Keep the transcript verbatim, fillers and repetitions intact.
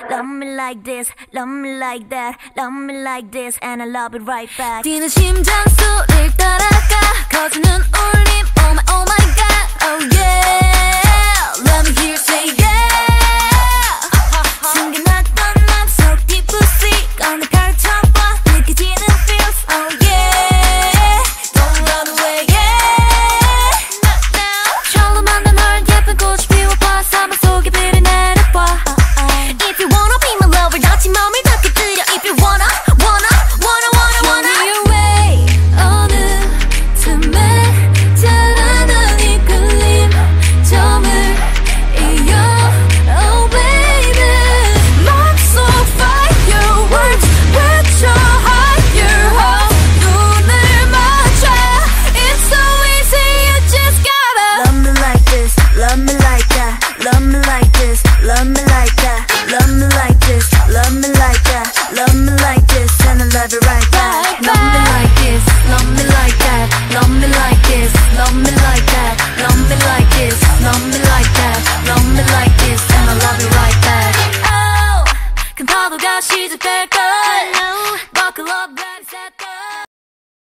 Love me like this, love me like that, love me like this, and I love it right back. 뛰는 심장 소리를 따라가 커지는 울림, oh my, oh my god, oh yeah. Let me hear you say yeah. 숨겨놨던 맘속 deep pussy 꺼내 펼쳐봐 느껴지는 feels, oh yeah. Don't run away, yeah. Not now. 처음 만난 널 예쁜 꽃이 피워봐 사막 속에 비를 내려봐. If you wanna be my lover 다친 맘을 닿게 들여. If you wanna, wanna, wanna, wanna, wanna. Show me your way. 어느 틈에 잘하는 이끌림 점을 이어. Oh baby. 맘속 fireworks 외쳐 higher hope. 눈을 맞춰. It's so easy you just gotta Love me like this, love me like that, love me like this, love me like that, love me like this, love me like that, love me like this, and I love it right back. Love me like this, love me like that, love me like this, love me like that, love me like this, love me like that, love me like this, and I love it right back. Oh, 큰 파도가 시작될걸. Buckle up, ready, set, go.